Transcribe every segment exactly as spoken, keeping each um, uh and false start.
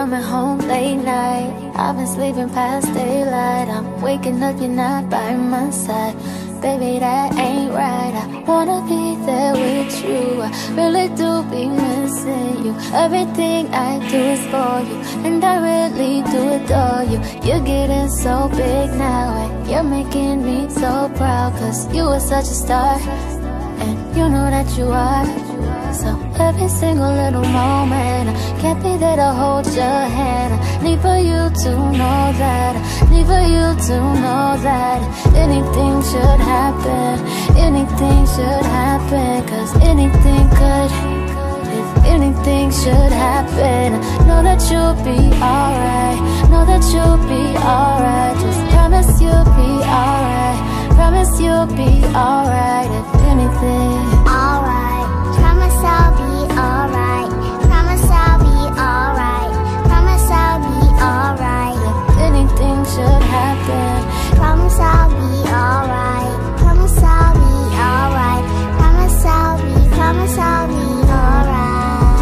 coming home late night. I've been sleeping past daylight. I'm waking up, you're not by my side. Baby, that ain't right. I wanna be there with you. I really do be missing you. Everything I do is for you, and I really do adore you. You're getting so big now, and you're making me so proud. Cause you are such a star, and you know that you are. So every single little moment, I can't be there to hold your hand. I need for you to know that, I need for you to know that anything should happen, anything should happen. Cause anything could, if anything should happen, I know that you'll be alright, know that you'll be alright. Just promise you'll be alright, promise you'll be alright. If anything, alright. Promise I'll be alright. Promise I'll be alright. Promise I'll be alright. If anything should happen, promise I'll be alright. Promise I'll be alright. Promise I'll be, promise I'll be alright.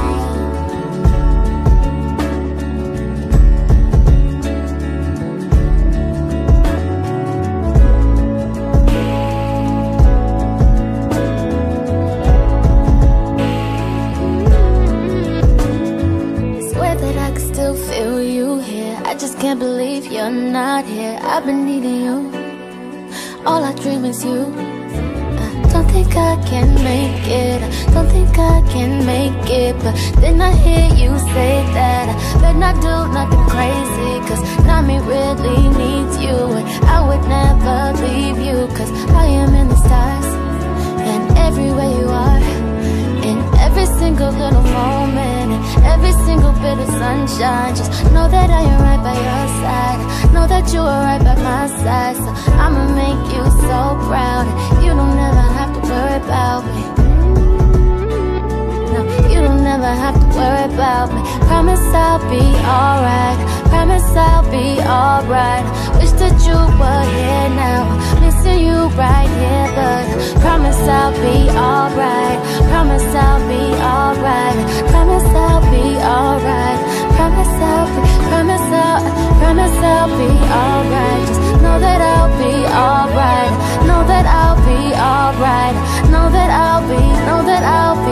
feel you here. I just can't believe you're not here. I've been needing you, all I dream is you. I don't think I can make it, I don't think I can make it. But then I hear you say that I better not do nothing crazy, cause now me really needs you, and I would never leave you. Cause I am in the stars, and everywhere you are, in every single little moment, and every single bit of sunshine. Just know that I am right by your side, know that you are right by my side. So I'ma make you so proud, and you don't ever have to worry about me. No, you don't ever have to worry about me. Promise I'll be alright, promise I'll be alright. Wish that you were here now, missing you right here. But promise I'll be alright, promise I'll be alright, promise I'll be alright, promise I'll be, promise I'll, promise I'll be alright. Just know that I'll be alright, know that I'll be alright, know that I'll be, know that I'll be